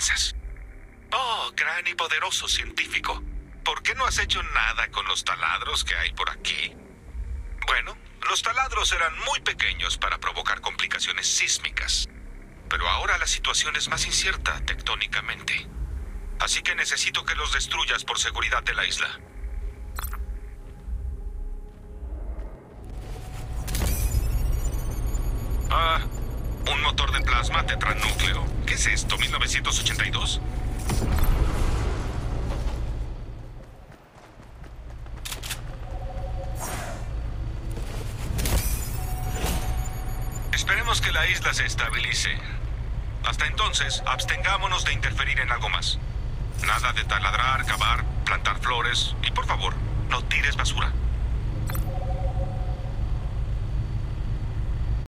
piensas? Oh, gran y poderoso científico. ¿Por qué no has hecho nada con los taladros que hay por aquí? Bueno, los taladros eran muy pequeños para provocar complicaciones sísmicas. Pero ahora la situación es más incierta tectónicamente. Así que necesito que los destruyas por seguridad de la isla. Un motor de plasma tetranúcleo. ¿Qué es esto, 1982? Esperemos que la isla se estabilice. Hasta entonces, abstengámonos de interferir en algo más. Nada de taladrar, cavar, plantar flores y, por favor, no tires basura.